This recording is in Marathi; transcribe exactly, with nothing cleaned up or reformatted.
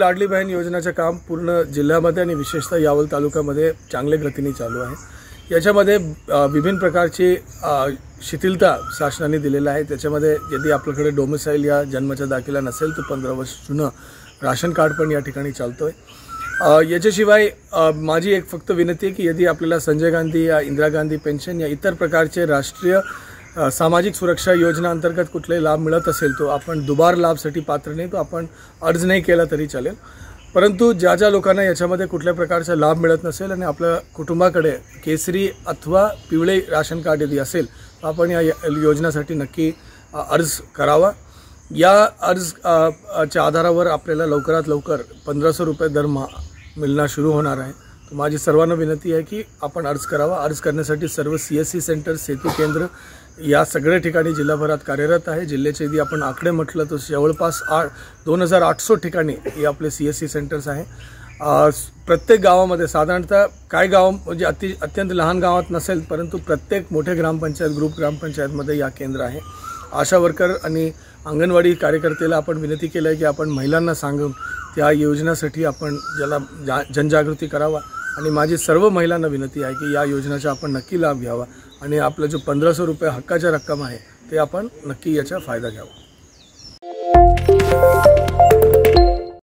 लाडली बहीण योजनेचं काम पूर्ण जिल्ह्यामध्ये आणि विशेषतः यावल तालुक्यामध्ये चांगल्या गतीने चालू आहे। याच्यामध्ये विभिन्न प्रकारची शिथिलता शासनाने दिलेली आहे। त्याच्यामध्ये यदि आपल्याकडे डोमिसाइल या जन्माचा दाखला नसेल तर पंधरा वर्ष जुनं राशन कार्ड पण या ठिकाणी चालतोय। याच्याशिवाय माझी एक फक्त विनंती आहे की यदि आपल्याला संजय गांधी या इंदिरा गांधी पेन्शन या इतर प्रकारचे राष्ट्रीय सामाजिक सुरक्षा योजना अंतर्गत कुठले लाभ मिळत असेल तो आपण दुबार लाभसाठी पात्र नाही, तो आपण अर्ज नाही केला तरी चालेल। परंतु ज्या ज्या लोकांना याच्यामध्ये कुठल्या प्रकारचा लाभ मिळत नसेल आणि आपल्या कुटुंबाकडे केसरी अथवा पिवळे राशन कार्ड यदि असेल तर आपण या योजनेसाठी नक्की अर्ज करावा। या अर्ज च्या आधारावर आपल्याला लवकरात लवकर पंधराशे रुपये दरमहा मिळणं सुरू होणार आहे। तो माझी सर्वांना विनंती आहे की आपण अर्ज करावा। अर्ज करण्यासाठी सर्व सी एस सी सेंटर, सेतू केंद्र या सगळ्या ठिकाणी जिल्हाभरात कार्यरत आहे। जिल्ह्याचे यदि आपण आकडे म्हटलं तर जवळपास आठ दोन हजार आठशे ठिकाणी हे आपले सी एस सी सेंटर्स आहे। प्रत्येक गावामध्ये साधारणतः काय गाव म्हणजे अति अत्यंत लहान गावात नसेल परंतु प्रत्येक मोठे ग्रामपंचायत, ग्रुप ग्रामपंचायतमध्ये या केंद्र आहे। आशा वर्कर आणि अंगणवाडी कार्यकर्त्याला आपण विनंती केली आहे की आपण महिलांना सांगून त्या योजनेसाठी आपण ज्याला जनजागृती करावा आणि माझी सर्व महिलांना विनंती आहे की या योजनेचा आपण नक्की लाभ घ्यावा आणि आपला जो पंधराशे रुपये हक्काच्या रक्कम आहे ते आपण नक्की याचा फायदा घ्यावा।